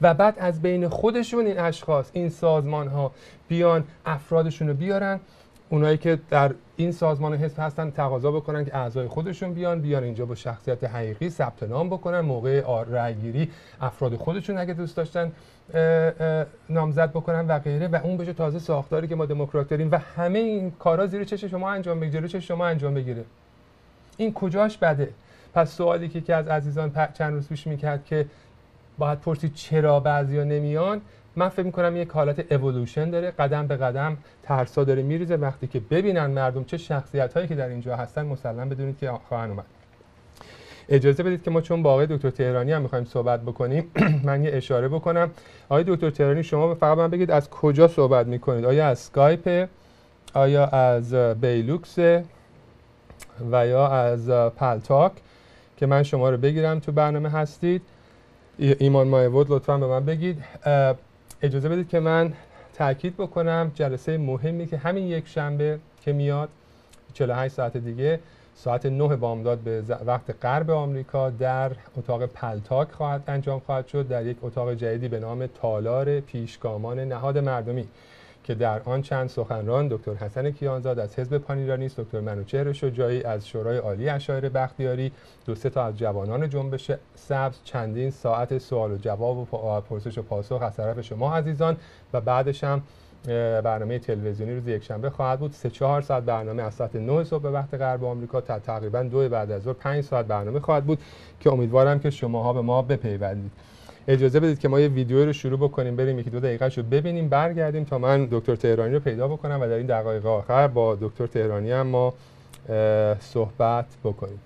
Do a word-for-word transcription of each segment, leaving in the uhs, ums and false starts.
و بعد از بین خودشون این اشخاص، این سازمان ها بیان افرادشون رو بیارن، اونایی که در این سازمان حزب هستن تقاضا بکنن که اعضای خودشون بیان بیان اینجا با شخصیت حقیقی ثبت نام بکنن، موقع رأیگیری افراد خودشون اگه دوست داشتن نامزد بکنن و غیره، و اون بشه تازه ساختاری که ما دموکرات داریم و همه این کارا زیر چش شما انجام بگیره، جلوی چش شما انجام بگیره. این کجاش بده؟ پس سوالی که که از عزیزان چند روز پیش میکرد که باید پرسید چرا بعضیا نمیان، من فکر میکنم یک حالت اِوولوشن داره، قدم به قدم ترسا داره میریزه. وقتی که ببینن مردم چه شخصیت‌هایی که در اینجا هستن، مسلما بدونید که خواهن اومد. اجازه بدید که ما چون با آقای دکتر تهرانی هم می‌خوایم صحبت بکنیم من یه اشاره بکنم. آقای دکتر تهرانی شما فقط من بگید از کجا صحبت می‌کنید؟ آیا از اسکایپ، آیا از بیلوکس و یا از پلتاک که من شما رو بگیرم تو برنامه هستید؟ ایمان مایود لطفاً به من بگید. اجازه بدید که من تاکید بکنم جلسه مهمی که همین یک شنبه که میاد چهل و هشت ساعت دیگه ساعت نه بامداد به وقت غرب آمریکا در اتاق پلتاک خواهد انجام خواهد شد، در یک اتاق جدیدی به نام تالار پیشگامان نهاد مردمی که در آن چند سخنران دکتر حسن کیانزاد از حزب پانیرانیست، دکتر منوچهر شجاعی از شورای عالی اشاعره بختیاری، دو سه تا از جوانان جنبش سبز، چندین ساعت سوال و جواب و پرسش و پاسخ از طرف شما عزیزان، و بعدش هم برنامه تلویزیونی روز یکشنبه خواهد بود. سه چهار ساعت برنامه از ساعت نه صبح به وقت غرب آمریکا تا تقریبا دو بعد از ظهر پنج ساعت برنامه خواهد بود که امیدوارم که شماها به ما بپیوندید. اجازه بدید که ما یه ویدیو رو شروع بکنیم، بریم یکی دو دقیقه‌شو ببینیم، برگردیم تا من دکتر تهرانی رو پیدا بکنم و در این دقایق آخر با دکتر تهرانی هم ما صحبت بکنیم.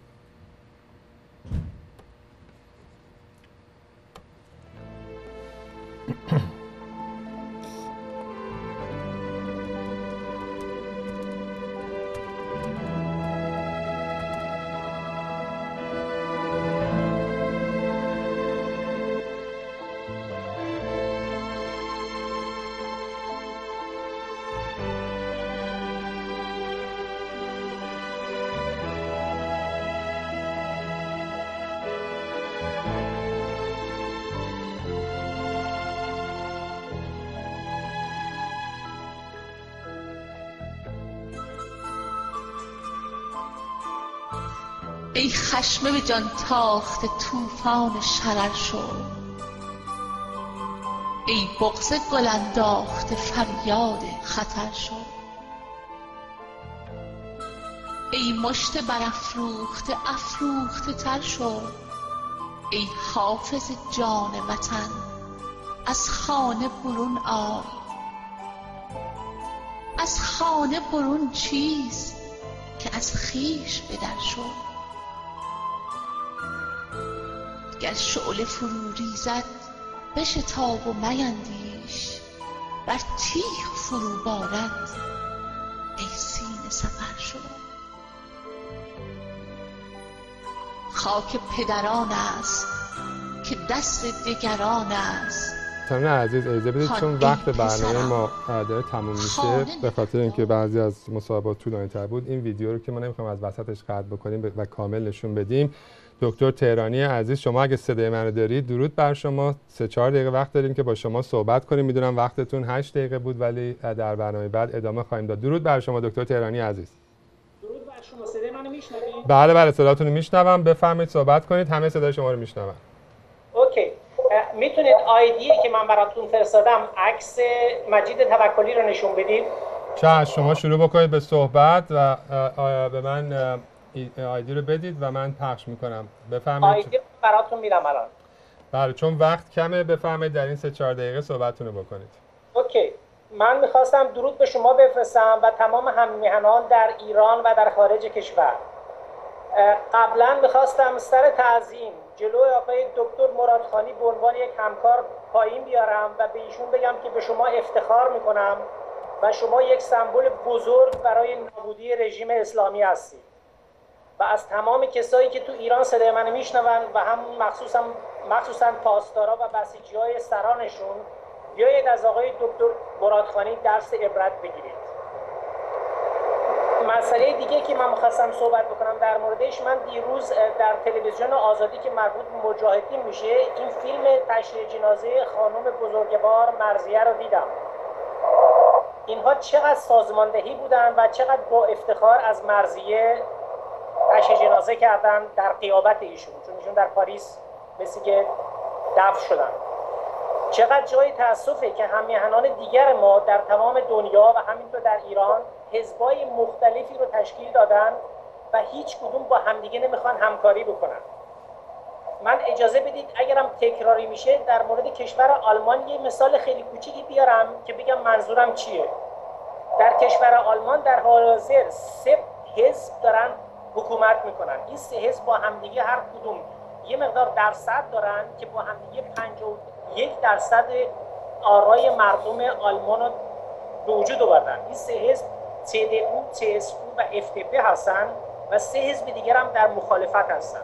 ای خشم به جان تاخت طوفان شرر شو، ای بغض گل انداخته فریاد خطر شو، ای مشت برافروخته افروخته تر شو، ای حافظ جان وطن از خانه برون آی. از خانه برون چیست که از خویش به در شو. گر شعله فرو ریزد بشتاب و میندیش، بر تیغ فرو بارد ای سینه سپر شو. خاک پدران است که دست دگران است. سامعین عزیز اجازه بدید چون وقت برنامه ما داره تموم میشه، به خاطر اینکه بعضی از مصاحبات طولانی‌تر بود، این ویدیو رو که ما نمی‌خوایم از وسطش قطع بکنیم و کامل نشون بدیم. دکتر تهرانی عزیز شما اگه صدای منو دارید، درود بر شما. سه چهار دقیقه وقت داریم که با شما صحبت کنیم. میدونم وقتتون هشت دقیقه بود ولی در برنامه بعد ادامه خواهیم داد. درود بر شما دکتر تهرانی عزیز. درود بر شما. صدای منو میشنوید؟ بله بله صداتون رو میشنوم. بفرمایید صحبت کنید. همه صدای شما رو میشنون. اوکی. میتونید آیدی که من براتون فرستادم عکس مجید توکلی رو نشون بدید؟ چشم شما شروع بکنید به صحبت و به من آیدی رو بدید و من پخش میکنم. بفرمایید. آیدی رو براتون میدم الان. بله چون وقت کمه بفرمایید در این سه چهار دقیقه صحبتتون رو بکنید. اوکی. من میخواستم درود به شما بفرستم و تمام هم‌میهنان در ایران و در خارج کشور. قبلا میخواستم سر تعظیم جلوی آقای دکتر مرادخانی به عنوان یک همکار پایین بیارم و به ایشون بگم که به شما افتخار میکنم و شما یک سمبل بزرگ برای نابودی رژیم اسلامی هستید و از تمام کسایی که تو ایران صدای منو میشنون و هم مخصوصا مخصوصا پاسدارا و بسیجی‌های سرانشون بیایید از آقای دکتر مرادخانی درس عبرت بگیرید. مسئله دیگه که من می‌خواستم صحبت بکنم در موردش، من دیروز در تلویزیون آزادی که مربوط به مجاهدین میشه این فیلم تشییع جنازه خانم بزرگوار مرضیه رو دیدم. اینها چقدر سازماندهی بودن و چقدر با افتخار از مرضیه تشییع جنازه کردن در غیابت ایشون، چون ایشون در پاریس مثل که دفن شدن. چقدر جای تأسفه که همیهنان دیگر ما در تمام دنیا و همینطور در ایران حزبای مختلفی رو تشکیل دادن و هیچ کدوم با همدیگه نمیخوان همکاری بکنن. من اجازه بدید اگرم تکراری میشه در مورد کشور آلمان یه مثال خیلی کوچیکی بیارم که بگم منظورم چیه. در کشور آلمان در حال حاضر سه حزب دارن حکومت میکنن. این سه حزب با همدیگه هر کدوم یه مقدار درصد دارن که با همدیگه پنجاه و یک درصد آرای مردم آلمان رو به وجود آوردن. این سه حزب سی دی او، سی اس او و اف دی پی هستن و سه حزب دیگر هم در مخالفت هستن.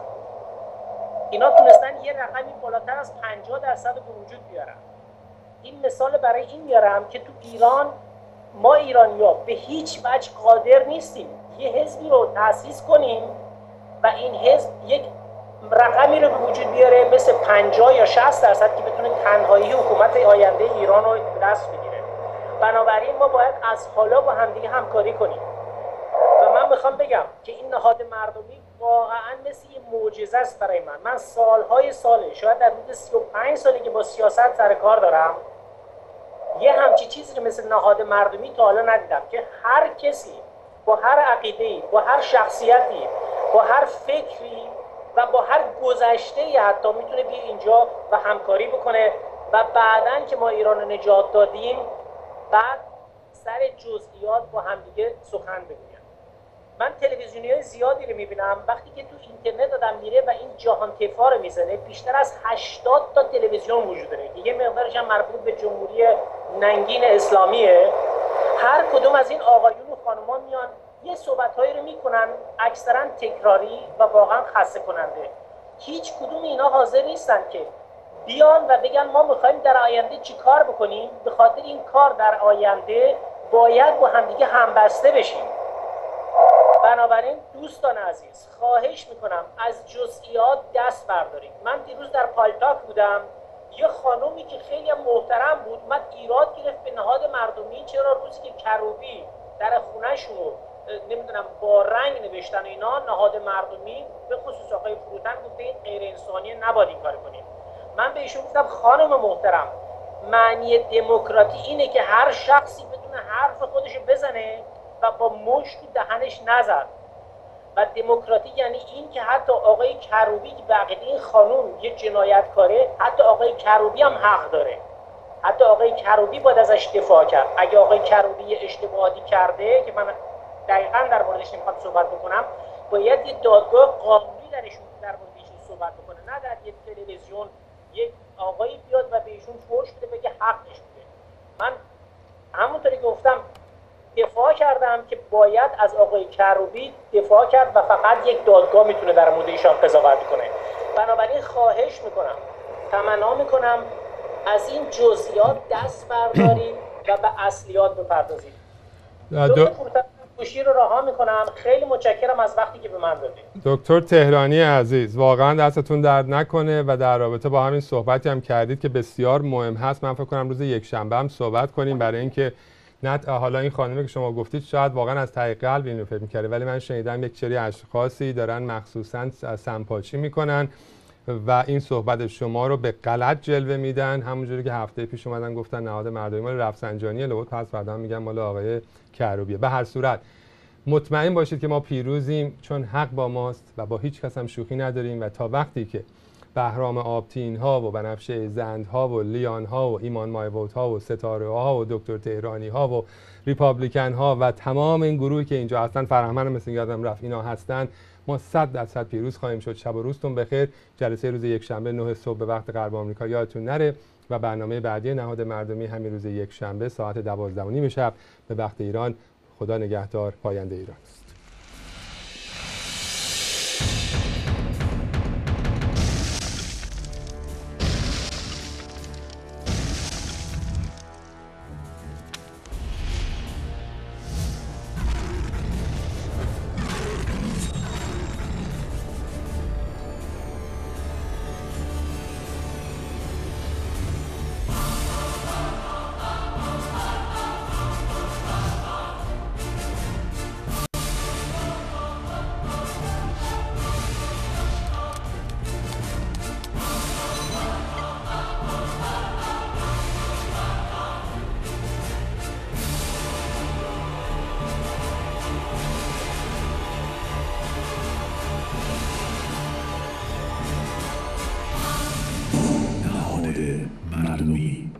اینا تونستن یه رقمی بالاتر از پنجاه درصد رو به وجود بیارن. این مثال برای این میارم که تو ایران ما ایرانی‌ها به هیچ وجه قادر نیستیم یه حزبی رو تأسیس کنیم و این حزب یک رقمی رو به وجود بیاره مثل پنجاه یا شصت درصد که بتونه تنهایی حکومت آینده ایران رو دست بگیره. بنابراین ما باید از حالا با همدیگه همکاری کنیم. و من میخوام بگم که این نهاد مردمی واقعا مثل یه معجزه است برای من. من سالهای ساله، شاید در حدود سی و پنج سالی که با سیاست سر کار دارم، یه همچی چیزی رو مثل نهاد مردمی تا حالا ندیدم که هر کسی با هر عقیده‌ای، با هر شخصیتی، با هر فکری و با هر گذشته‌ای حتی میتونه بیا اینجا و همکاری بکنه و بعداً که ما ایران رو نجات دادیم بعد سر جزئیات با همدیگه سخن بگویم. من تلویزیونی‌های زیادی رو میبینم وقتی که تو اینترنت آدم میره و این جهان تفا رو میزنه بیشتر از هشتاد تا تلویزیون وجود داره که یه مقدارش هم مربوط به جمهوری ننگین اسلامیه. هر کدوم از این آقایون و خانومان میان یه صحبت‌هایی رو میکنن اکثرا تکراری و واقعا خسته کننده. هیچ کدوم اینا حاضر نیستن که بیان و بگن ما میخوایم در آینده چی کار بکنیم، به خاطر این کار در آینده باید با همدیگه همبسته بشیم. بنابراین دوستان عزیز خواهش میکنم از جزئیات دست بردارید. من دیروز در پالتاک بودم، یه خانومی که خیلی محترم بود من ایراد گرفت به نهاد مردمی چرا روزی که کروبی در خونه‌شون نمیدونم با رنگ نوشتن اینا نهاد مردمی به خصوص آقای فروتن گفته این غیر انسانیه نباید این کار کنیم. من به ایشون گفتم خانم محترم معنی دموکراسی اینه که هر شخصی بدون حرف خودشو بزنه و با مشت تو دهنش نزد. و دموکراسی یعنی این که حتی آقای کروبی که به عقیده این خانم یه جنایتکاره، حتی آقای کروبی هم حق داره. حتی آقای کروبی باید ازش دفاع کرد. اگه آقای کروبی یه اشتباهی کرده که من دقیقاً در موردش نمیخوام صحبت بکنم، باید یه دادگاه قانونی درشون در موردش صحبت بکنه، نه در یه تلویزیون یک آقایی بیاد و به ایشون فحش بده بگه حقش بوده. من همونطوری که گفتم دفاع کردم که باید از آقای کروبی دفاع کرد و فقط یک دادگاه میتونه در مورد ایشان قضاوت کنه. بنابراین خواهش میکنم، تمنا میکنم از این جزئیات دست بردارید و به اصلیات بپردازید. دو گوشی رو رها میکنم. خیلی متشکرم از وقتی که به من دادید. دکتر تهرانی عزیز واقعا دستتون درد نکنه و در رابطه با همین صحبتی هم کردید که بسیار مهم هست. من فکر کنم روز یک شنبه هم صحبت کنیم برای اینکه نه حالا این خانمی که شما گفتید شاید واقعا از ته قلب اینو فکر می‌کرده، ولی من شنیدم یک سری اشخاصی دارن مخصوصا سمپاچی میکنن و این صحبت شما رو به غلط جلوه میدن، همونجوری که هفته پیش اومدن گفتن نهاد مردمی مال رفسنجانی لابد پس فردا میگن مال آقای کروبیه. به هر صورت مطمئن باشید که ما پیروزیم چون حق با ماست و با هیچ کس هم شوخی نداریم و تا وقتی که بهرام آبتین ها و بنفشه زند ها و لیان ها و ایمان مایوت ها و ستاره ها و دکتر تهرانی ها و ریپابلیکن ها و تمام این گروهی که اینجا هستن، فرهمن مثل یادم رفت اینا هستن، ما صد درصد پیروز خواهیم شد. شب و روزتون بخیر. جلسه روز یک شنبه نه صبح به وقت غرب آمریکا یادتون نره و برنامه بعدی نهاد مردمی همین روز یک شنبه ساعت دوازده و نیم شب به وقت ایران. خدا نگهدار. پاینده ایران. گفتگویی